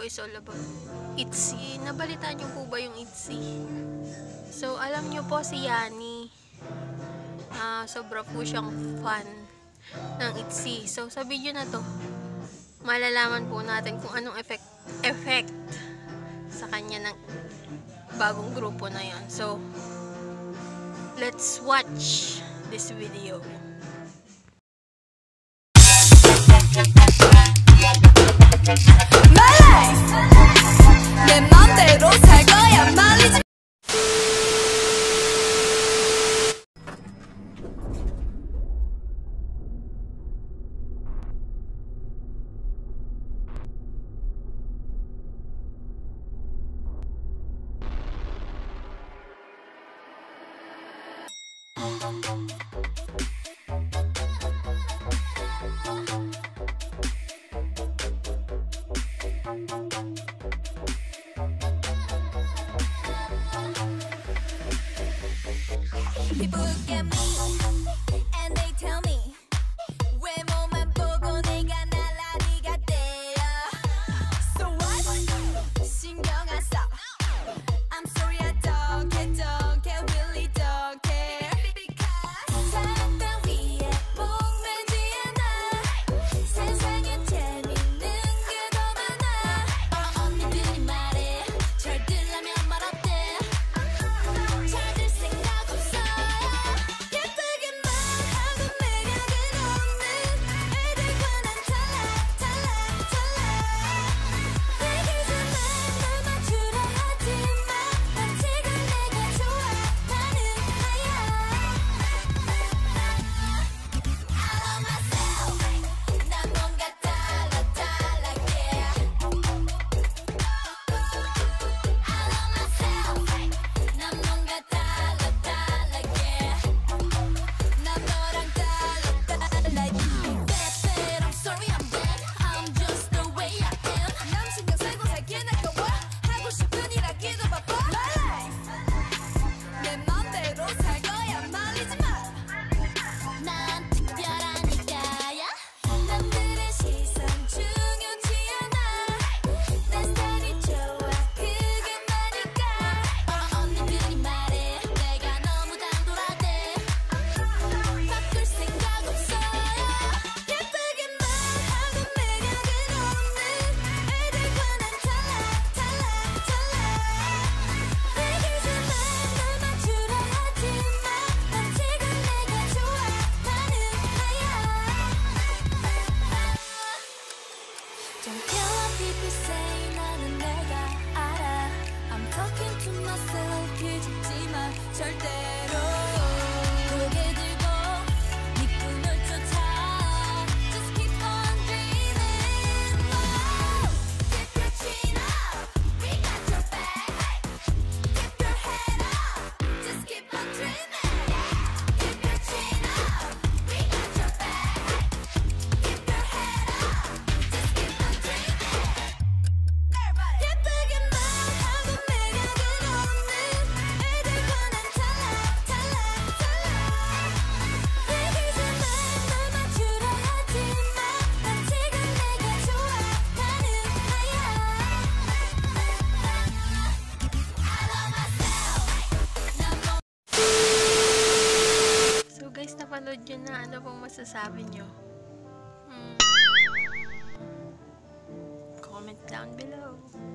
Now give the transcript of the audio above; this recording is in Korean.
is all about ITZY. Nabalitaan niyo po ba yung ITZY? So, alam niyo po si Yani. Sobra po siyang fan ng ITZY. So, sa video na to, malalaman po natin kung anong effect sa kanya ng bagong grupo na yon. So, let's watch this video. My life, 내 맘대로 살 거야 말리지. People look at me and they tell me 외모만 보고 내가 날라리 같대요. So what? 신경 안 써. I'm sorry I don't care, really don't care. 사랑 따위에 목매지 않아. 세상엔 재밌는 게 더 많아. 언니들이 말해 절 들라면 말 어때? 잘 들 생각 없어. 예쁘게만 하고 매력은 없는 애들과 난 달라. 얘기지만 널 맞추려 하지마. 난 지금 내가 좋아. 나는 하야. I love myself. 난 뭔가 달라게. I love myself. 난 뭔가 달라게. 난 너랑 달라게. Bad, I'm sorry I'm bad. I'm just the way I am. 남 신경 쓰고 살기엔 아까워. 하고 싶은 일 하기도 바빠. My life, 내 맘대로 살 거야 말리지 마. 난 특별하니까야. 남들의 시선 중요치 않아. 내 스타일이 좋아 그게 많으니까. 언니들이 말해 내가 너무 당돌하대. 바꿀 생각 없어요. 예쁘게만 하고 매력은 없는 애들과 난 달라. 얘기지만 널 맞추려 하지마. 난 지금 내가 좋아. 나는 하야. Don't care what people say. 나는 내가 알아. I'm talking to myself. 기죽지마 절대로. 고개 들고 네 꿈을 쫓아. Just keep on dreaming. Keep your chin up. We got your back. Keep your head up. Just keep on dreaming. Keep your chin up. We got your back. Keep your head up. Just keep on dreaming. 예쁘게만 하고 매력은 없는 애들과 난 달라. 얘기지만 널 맞추려 하지마. 난 지금 내가 좋아. 나는 하야. I love myself. 난 So guys, napanood nyo na. Ano pong masasabi nyo? Comment down below.